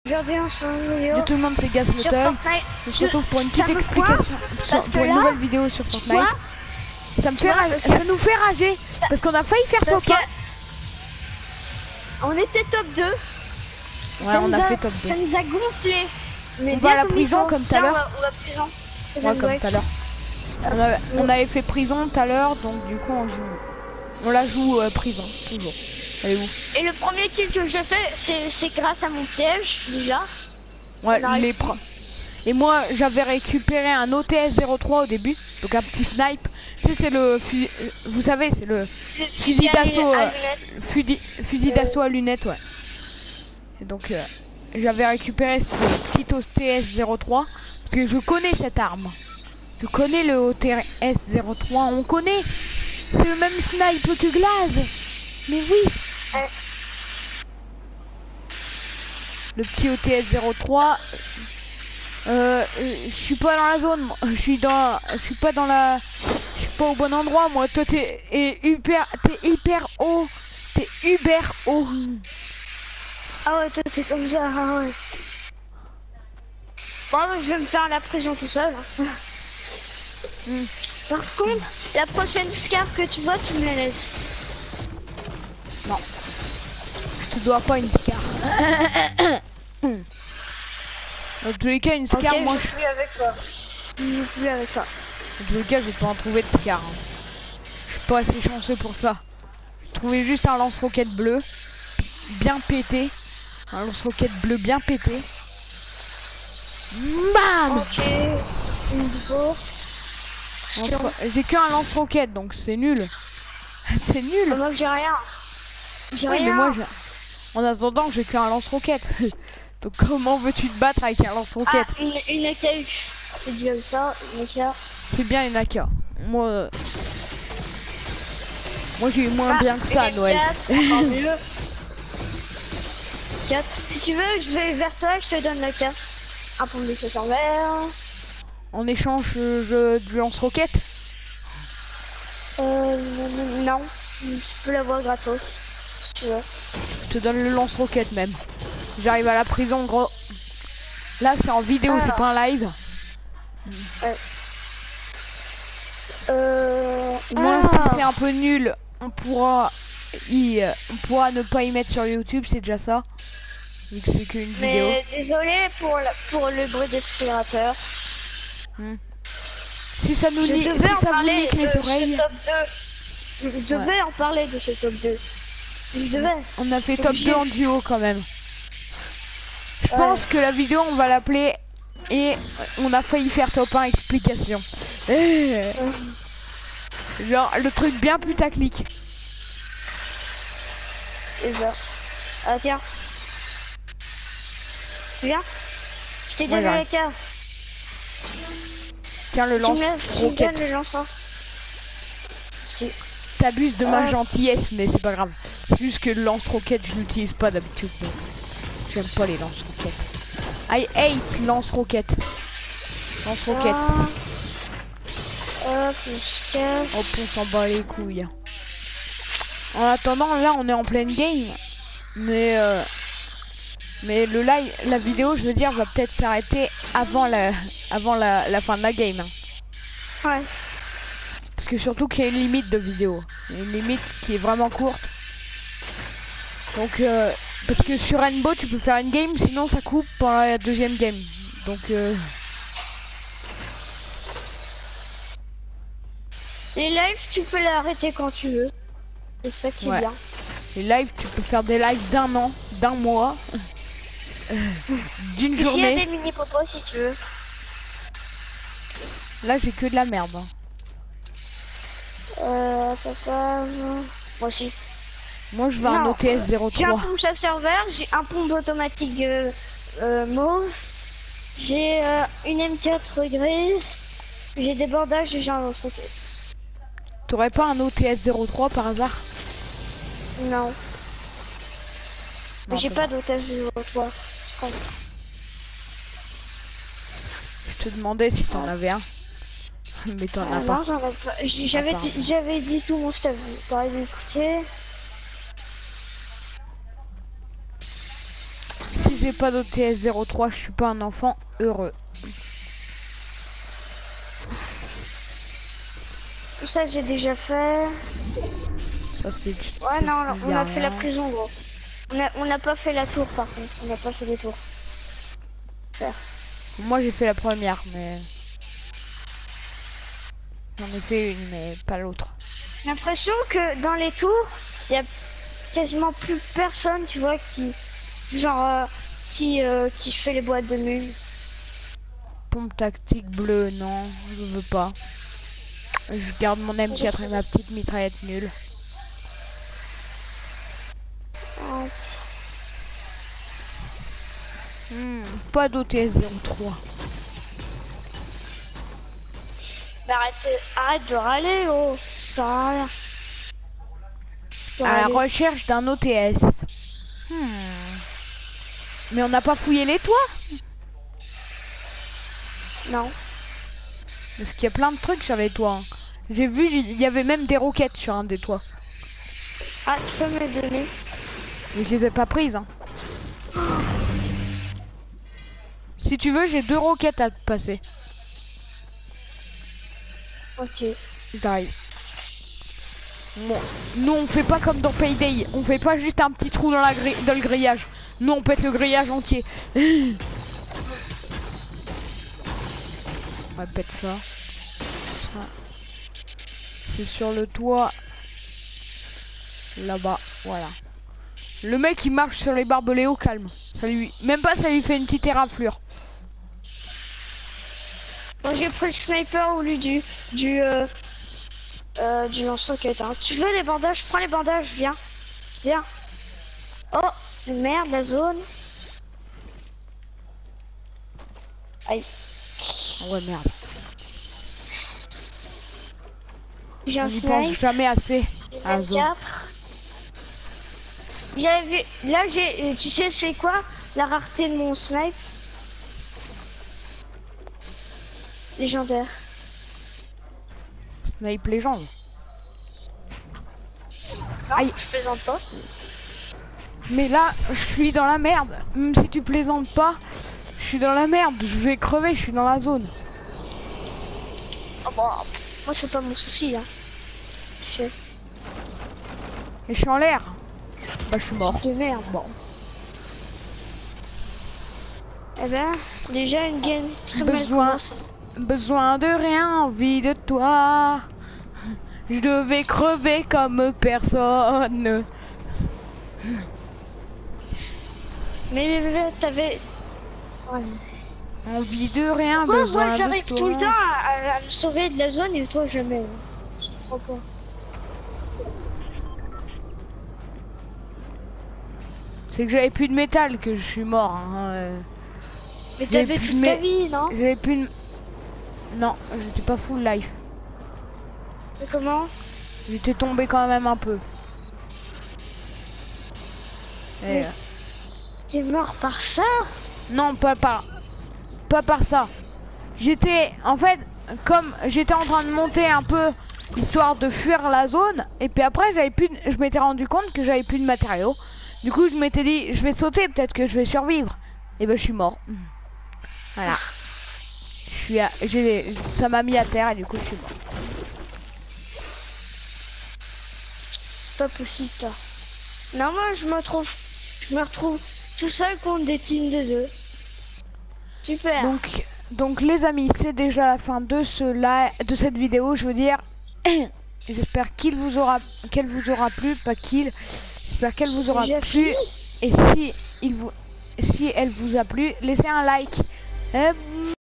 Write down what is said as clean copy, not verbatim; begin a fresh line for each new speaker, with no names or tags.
Regardez en ce moment vidéo.
Yo tout le monde, c'est Gaslotel. On se retrouve pour une petite explication, pour une nouvelle vidéo sur Fortnite. Ça me fait ça nous fait rager parce qu'on a failli faire top 1.
On était top 2.
Ouais, on a fait top 2.
Ça nous a gonflé.
On va à la prison comme tout à l'heure.
Ouais,
comme tout à l'heure. On avait fait prison tout à l'heure, donc du coup on la joue prison toujours. Elle est où?
Et le premier kill que j'ai fait, c'est grâce à mon piège déjà.
Ouais, et moi j'avais récupéré un OTS 03 au début, donc un petit snipe. Tu sais, c'est le vous savez, c'est le fusil d'assaut fusil d'assaut à lunettes, ouais. Et donc j'avais récupéré ce petit OTS 03 parce que je connais cette arme. Je connais le OTS 03, on connaît. C'est le même snipe que Glaze. Mais oui. Le petit OTS 03. Je suis pas dans la zone. Je suis pas au bon endroit. Moi, toi t'es hyper haut. T'es hyper haut.
Ah ouais, toi t'es comme ça. Ah ouais. Bon, je vais me faire la prison tout seul. Par contre, la prochaine scar que tu vois, tu me la laisses.
Non. Je te dois pas une scar. Dans tous les cas, une scar,
okay,
moi
je suis avec toi. Je suis avec toi.
Dans tous les cas, je vais pas en trouver de scar. Je suis pas assez chanceux pour ça. J'ai trouvé juste un lance-roquette bleu. Bien pété. Un lance-roquette bleu bien pété. Bam!
Ok. Une fois.
J'ai qu'un lance-roquette, donc c'est nul. C'est nul.
Moi j'ai rien. J'ai rien.
Mais moi, en attendant, j'ai qu'un lance-roquette. Donc comment veux-tu te battre avec un lance-roquette?
Ah, une AKU. C'est bien ça, une AK.
C'est bien une AK. Moi j'ai eu moins bien que ça à Noël.
4, encore mieux. 4. Si tu veux, je vais vers toi, je te donne la carte. Un pompe de chasse en vert.
En échange du lance-roquette?
Non. Tu peux l'avoir gratos. Si tu veux.
Je te donne le lance-roquette même. J'arrive à la prison, gros. Là, c'est en vidéo, c'est pas un live.
Ouais.
Moi, si c'est un peu nul, on pourra ne pas y mettre sur YouTube, c'est déjà ça. Vu que c'est qu'une vidéo.
Mais désolé pour le bruit d'aspirateur.
Si ça nous nique, si ça vous nique les oreilles.
Je devais en parler de ce top 2. Je devais.
On a fait top 2 en duo quand même. Je pense que la vidéo on va l'appeler et on a failli faire top 1 explication. Genre le truc bien putaclic.
Et ça. Ah tiens. Tu viens? Je t'ai donné la carte.
Tiens le lance-roquette. T'abuses de ma gentillesse, mais c'est pas grave. C'est juste que le lance-roquette je l'utilise pas d'habitude. J'aime pas les lance-roquettes. I hate lance-roquettes. Lance-roquettes.
Hop, on se casse.
Hop, on s'en bat les couilles. En attendant, là, on est en pleine game. Mais le live, la vidéo, je veux dire, va peut-être s'arrêter avant la fin de la game.
Ouais.
Parce que surtout qu'il y a une limite de vidéo. Il y a une limite qui est vraiment courte. Donc, parce que sur Rainbow, tu peux faire une game, sinon ça coupe pendant la deuxième game. Donc,
les lives, tu peux l'arrêter quand tu veux. C'est ça qui est bien.
Les lives, tu peux faire des lives d'un an, d'un mois, d'une journée.
Il y a des mini-popos si tu veux.
Là, j'ai que de la merde.
Papa, moi aussi.
Moi, je veux un OTS 03.
J'ai un pompe chasseur vert, j'ai un pompe automatique mauve, j'ai une M4 grise, j'ai des bandages et j'ai un autre caisse.
T'aurais pas un OTS 03 par hasard?
Non. J'ai pas d'OTS 03.
Je te demandais si t'en avais un. Mais t'en as pas.
Non, j'en ai pas. J'avais dit tout mon stuff. T'aurais écouté.
Si j'ai pas d'OTS 03, je suis pas un enfant heureux.
Ça j'ai déjà fait.
Ça c'est...
Ouais non, on a fait la prison gros. On n'a pas fait la tour par contre, on n'a pas fait les tours. Faire.
Moi j'ai fait la première mais... J'en ai fait une mais pas l'autre.
J'ai l'impression que dans les tours, il y a quasiment plus personne, tu vois, qui... Genre... qui fait les boîtes de nuit.
Pompe tactique bleue, non, je veux pas. Je garde mon M4 et ma petite mitraillette nulle. Pas d'OTS 03.
Mais arrête de râler, oh, ça.
À la recherche d'un OTS. Mais on n'a pas fouillé les toits?
Non.
Parce qu'il y a plein de trucs sur les toits. Hein. J'ai vu, il y avait même des roquettes sur un des toits.
Ah, tu peux me les donner?
Mais je les ai pas prises. Hein. Si tu veux, j'ai 2 roquettes à te passer.
Ok.
J'arrive. Bon. Nous, on fait pas comme dans Payday. On fait pas juste un petit trou dans, dans le grillage. Nous, on pète le grillage entier. On va péter ça. C'est sur le toit. Là-bas, voilà. Le mec il marche sur les barbelés au calme. Ça lui... Même pas ça lui fait une petite éraflure.
Moi j'ai pris le sniper au lieu du lance-roquette. Hein. Tu veux les bandages? Prends les bandages, viens. Viens. Oh, merde, la zone. Aïe.
Oh ouais, merde.
J'ai un
On n'y pense
snipe.
jamais assez à la zone.
J'avais vu. Là, tu sais, c'est quoi la rareté de mon snipe? Légendaire.
Snipe légende.
Non,
aïe.
je plaisante pas.
Mais là, je suis dans la merde. Même si tu plaisantes pas, je suis dans la merde. Je vais crever, je suis dans la zone.
Oh, bah, moi, c'est pas mon souci, hein.
Et je suis en l'air. Bah, je suis mort.
De merde.
Bon.
Eh ben, déjà une game très mal commencée.
Besoin de rien, envie de toi. Je devais crever comme personne.
Mais t'avais... Ouais.
Envie de rien,
Pourquoi
besoin
moi
de
j'arrive
toi.
tout le temps à me sauver de la zone et toi jamais. Je comprends pas.
C'est que j'avais plus de métal que je suis mort. Hein.
Mais t'avais toute ta vie, non?
J'avais plus de... Non, j'étais pas full life.
Mais comment?
J'étais tombé quand même un peu. Et...
T'es mort par ça?
Non, pas par ça. J'étais, en fait, comme j'étais en train de monter un peu, histoire de fuir la zone, et puis après, je m'étais rendu compte que j'avais plus de matériaux. Du coup, je m'étais dit, je vais sauter, peut-être que je vais survivre. Et ben, je suis mort. Voilà. Ça m'a mis à terre et du coup, je suis mort.
Pas possible, toi. Non, moi, je me retrouve tout seul contre des teams de 2. Super.
Donc les amis, c'est déjà la fin de cette vidéo, je veux dire. J'espère qu'elle vous aura plu, pas qu'il. J'espère qu'elle vous aura plu. Et si elle vous a plu, laissez un like.